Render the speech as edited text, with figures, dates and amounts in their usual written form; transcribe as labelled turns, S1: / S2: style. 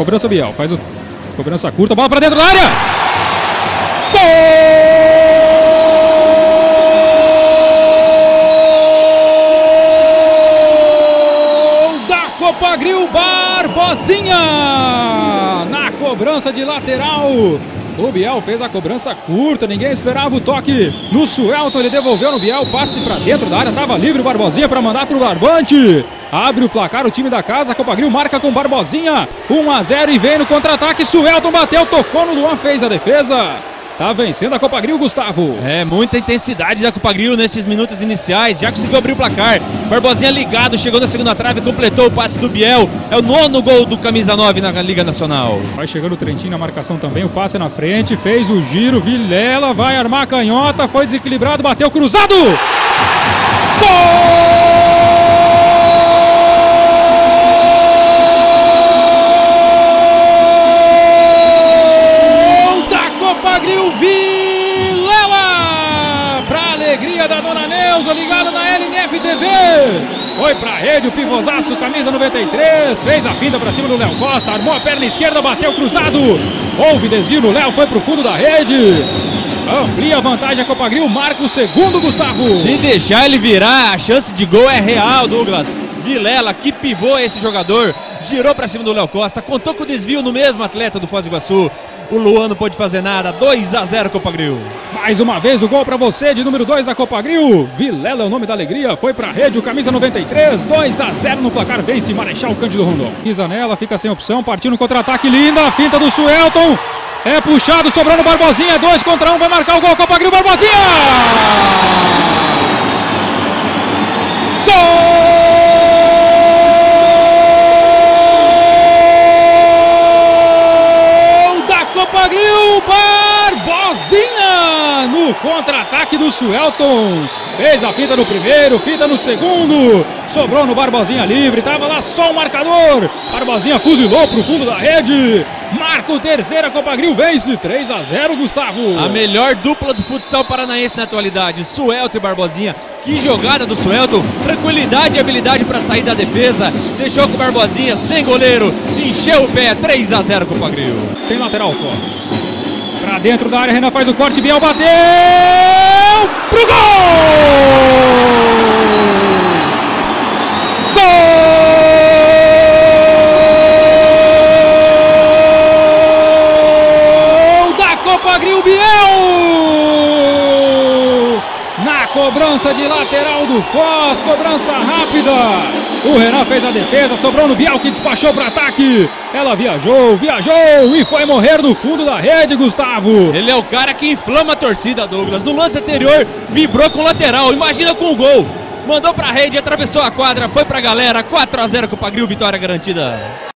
S1: cobrança Biel, faz o cobrança curta, bola pra dentro da área. Gol da Copagril, Barbosinha na cobrança de lateral. O Biel fez a cobrança curta, ninguém esperava o toque no Suelton, ele devolveu no Biel, passe para dentro da área, estava livre o Barbosinha para mandar para o Barbante. Abre o placar o time da casa, Copagril marca com Barbosinha, 1-0 e vem no contra-ataque, Suelton bateu, tocou no Luan, fez a defesa. Tá vencendo a Copagril, Gustavo.
S2: É, muita intensidade da Copagril nesses minutos iniciais. Já conseguiu abrir o placar. Barbosinha ligado, chegou na segunda trave, completou o passe do Biel. É o 9º gol do camisa 9 na Liga Nacional.
S1: Vai chegando o Trentinho na marcação também. O passe na frente, fez o giro. Vilela vai armar a canhota. Foi desequilibrado, bateu cruzado. Gol! Vilela, pra alegria da dona Neuza, ligado na LNF TV. Foi pra rede o pivôzaço, camisa 93, fez a finta pra cima do Léo Costa, armou a perna esquerda, bateu cruzado. Houve desvio no Léo, foi pro fundo da rede. Amplia a vantagem a Copagril, marca o segundo, Gustavo.
S2: Se deixar ele virar, a chance de gol é real, Douglas. Vilela, que pivô é esse jogador, girou pra cima do Léo Costa, contou com o desvio no mesmo atleta do Foz do Iguaçu. O Luan não pôde fazer nada, 2-0 Copagril.
S1: Mais uma vez o gol pra você de número 2 da Copagril. Vilela é o nome da alegria, foi pra rede o camisa 93, 2-0 no placar, vence Marechal Cândido Rondon. Isanella fica sem opção, partiu no contra-ataque, linda, a finta do Suelton. É puxado, sobrando Barbosinha, 2 contra 1, vai marcar o gol, Copagril, Barbosinha! Gol! Copagril, Barbosinha no contra-ataque do Suelton. Fez a finta no primeiro, finta no segundo. Sobrou no Barbosinha livre, tava lá só o marcador. Barbosinha fuzilou pro fundo da rede. Marca o terceiro, a Copagril vence 3-0, Gustavo.
S2: A melhor dupla do futsal paranaense na atualidade, Suelton e Barbosinha. Que jogada do Suelton, tranquilidade e habilidade para sair da defesa. Deixou com o Barbosinha sem goleiro, encheu o pé, 3-0 Copagril.
S1: Tem lateral Foz. Pra dentro da área, Renan faz o corte, Biel bateu pro gol! Gol da Copagril, Biel! Na cobrança de lateral do Foz, cobrança rápida. O Renan fez a defesa, sobrou no Biel que despachou para ataque. Ela viajou e foi morrer no fundo da rede, Gustavo.
S2: Ele é o cara que inflama a torcida, Douglas. No lance anterior, vibrou com o lateral, imagina com o gol. Mandou pra rede, atravessou a quadra, foi pra galera, 4-0 Copagril, vitória garantida.